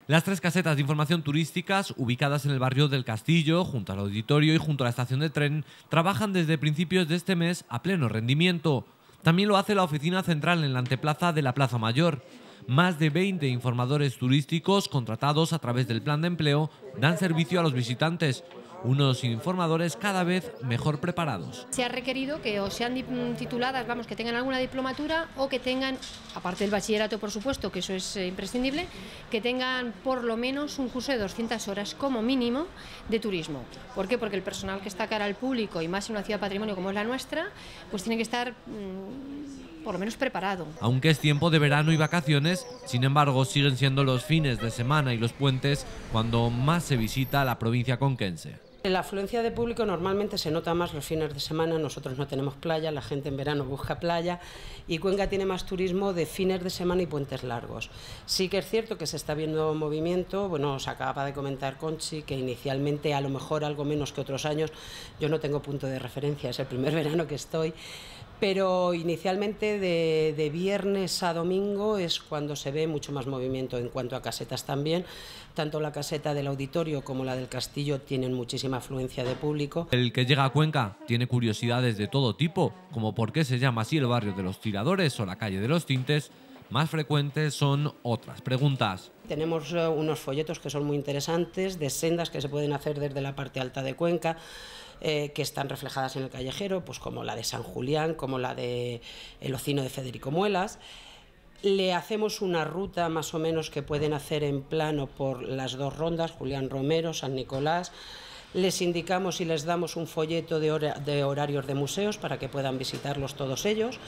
Las tres casetas de información turísticas, ubicadas en el barrio del Castillo, junto al auditorio y junto a la estación de tren, trabajan desde principios de este mes a pleno rendimiento. También lo hace la oficina central en la anteplaza de la Plaza Mayor. Más de 20 informadores turísticos contratados a través del plan de empleo dan servicio a los visitantes. Unos informadores cada vez mejor preparados. Se ha requerido que o sean tituladas, que tengan alguna diplomatura o que tengan, aparte del bachillerato por supuesto, que eso es imprescindible, que tengan por lo menos un curso de 200 horas como mínimo de turismo. ¿Por qué? Porque el personal que está cara al público y más en una ciudad patrimonio como es la nuestra, pues tiene que estar por lo menos preparado. Aunque es tiempo de verano y vacaciones, sin embargo siguen siendo los fines de semana y los puentes cuando más se visita la provincia conquense. La afluencia de público normalmente se nota más los fines de semana. Nosotros no tenemos playa, la gente en verano busca playa y Cuenca tiene más turismo de fines de semana y puentes largos. Sí que es cierto que se está viendo movimiento. Bueno, os acaba de comentar Conchi que inicialmente, a lo mejor algo menos que otros años, yo no tengo punto de referencia, es el primer verano que estoy, pero inicialmente de viernes a domingo es cuando se ve mucho más movimiento. En cuanto a casetas también, tanto la caseta del auditorio como la del Castillo tienen muchísima afluencia de público. El que llega a Cuenca tiene curiosidades de todo tipo, como por qué se llama así el barrio de los Tiradores o la calle de los Tintes. Más frecuentes son otras preguntas. Tenemos unos folletos que son muy interesantes, de sendas que se pueden hacer desde la parte alta de Cuenca, que están reflejadas en el callejero, pues como la de San Julián, como la de El Ocino de Federico Muelas. Le hacemos una ruta más o menos que pueden hacer en plano por las dos rondas, Julián Romero, San Nicolás. Les indicamos y les damos un folleto de horarios de museos para que puedan visitarlos todos ellos.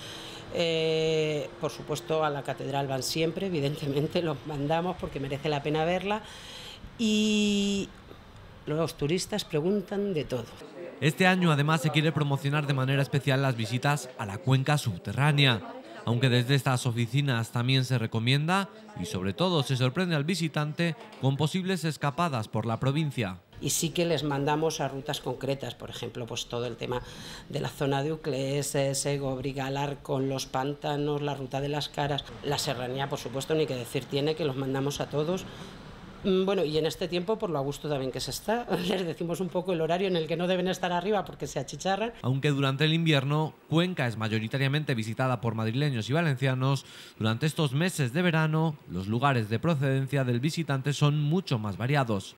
Por supuesto, a la catedral van siempre, evidentemente los mandamos porque merece la pena verla. Y los turistas preguntan de todo. Este año además se quiere promocionar de manera especial las visitas a la cuenca subterránea, aunque desde estas oficinas también se recomienda y sobre todo se sorprende al visitante con posibles escapadas por la provincia. Y sí que les mandamos a rutas concretas, por ejemplo, pues todo el tema de la zona de Uclés, Segovia, Galar, con los pantanos, la ruta de las Caras, la serranía, por supuesto, ni que decir tiene, que los mandamos a todos. Bueno, y en este tiempo, por lo a gusto también que se está, les decimos un poco el horario en el que no deben estar arriba porque se achicharran. Aunque durante el invierno, Cuenca es mayoritariamente visitada por madrileños y valencianos, durante estos meses de verano, los lugares de procedencia del visitante son mucho más variados.